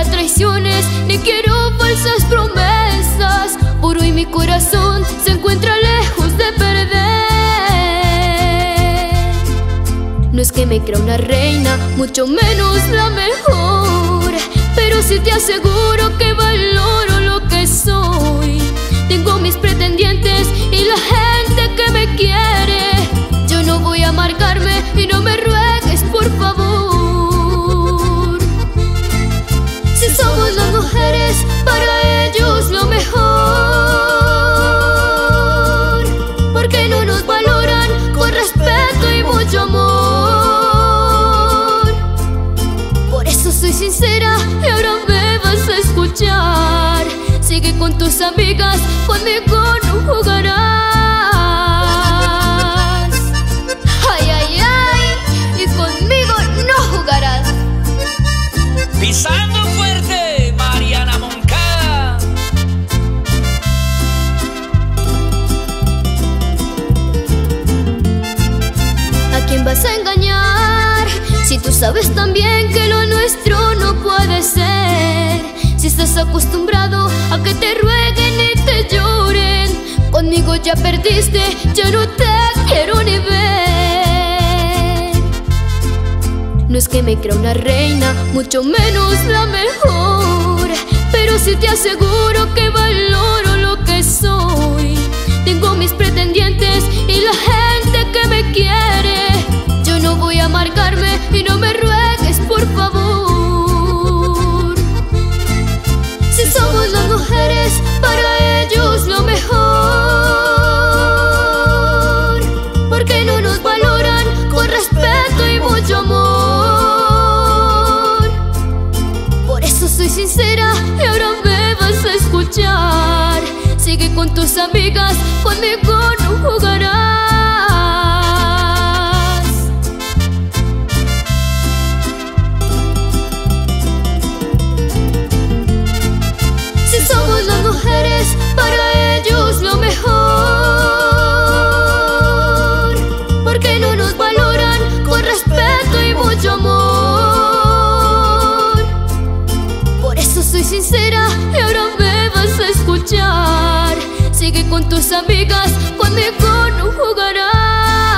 para traiciones, ni quiero falsas promesas. Por hoy mi corazón se encuentra lejos de perder. No es que me crea una reina, mucho menos la mejor, pero sí te aseguro que valoro lo que soy. Tengo mis pretendientes y la gente que me quiere. Yo no voy a marcarme y no me ruegues, por favor. Si somos las mujeres, para ellos lo mejor, porque no nos valoran con respeto y mucho amor. Por eso soy sincera y ahora me vas a escuchar. Sigue con tus amigas, conmigo no jugarás. Ay, ay, ay, y conmigo no jugarás. Pisando fuerte, Mariana Moncada. ¿A quién vas a engañar? Si tú sabes también que lo nuestro no puede ser. Si estás acostumbrado a que te rueguen y te lloren, conmigo ya perdiste, yo no te quiero ni ver. No es que me crea una reina, mucho menos la mejor, pero sí te aseguro que valoro lo que soy. Tengo mis pretendientes y la gente que me quiere. Yo no voy a marcarme y no me ruegues, por favor. Si somos las mujeres, para ellos lo mejor, porque no nos valoran con respeto y mucho amor. Por eso soy sincera y ahora me vas a escuchar. Sigue con tus amigas, conmigo no jugarás. Somos las mujeres, para ellos lo mejor, porque no nos valoran con respeto y mucho amor. Por eso soy sincera y ahora me vas a escuchar. Sigue con tus amigas, conmigo no jugarás.